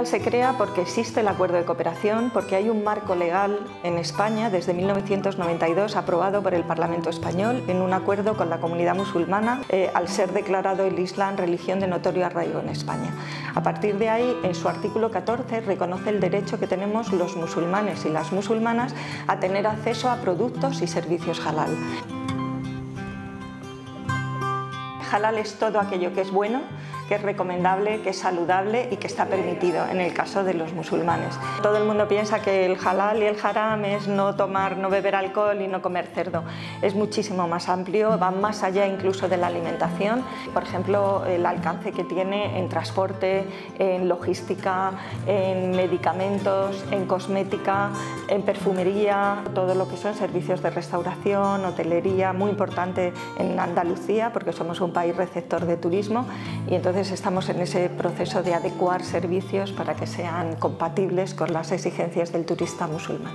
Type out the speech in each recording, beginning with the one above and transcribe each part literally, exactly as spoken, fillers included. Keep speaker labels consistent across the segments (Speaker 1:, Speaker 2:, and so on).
Speaker 1: Halal se crea porque existe el acuerdo de cooperación, porque hay un marco legal en España desde mil novecientos noventa y dos aprobado por el Parlamento español en un acuerdo con la comunidad musulmana eh, al ser declarado el Islam religión de notorio arraigo en España. A partir de ahí, en su artículo catorce reconoce el derecho que tenemos los musulmanes y las musulmanas a tener acceso a productos y servicios halal. Halal es todo aquello que es bueno, que es recomendable, que es saludable y que está permitido en el caso de los musulmanes. Todo el mundo piensa que el halal y el haram es no tomar, no beber alcohol y no comer cerdo. Es muchísimo más amplio, va más allá incluso de la alimentación. Por ejemplo, el alcance que tiene en transporte, en logística, en medicamentos, en cosmética, en perfumería, todo lo que son servicios de restauración, hotelería, muy importante en Andalucía porque somos un país receptor de turismo y entonces estamos en ese proceso de adecuar servicios para que sean compatibles con las exigencias del turista musulmán.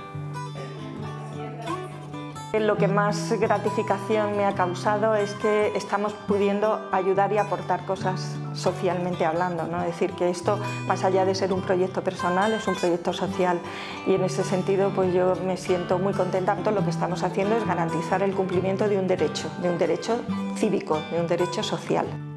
Speaker 1: Lo que más gratificación me ha causado es que estamos pudiendo ayudar y aportar cosas socialmente hablando, ¿no? Es decir, que esto, más allá de ser un proyecto personal, es un proyecto social y en ese sentido pues yo me siento muy contenta. Lo que estamos haciendo es garantizar el cumplimiento de un derecho, de un derecho cívico, de un derecho social.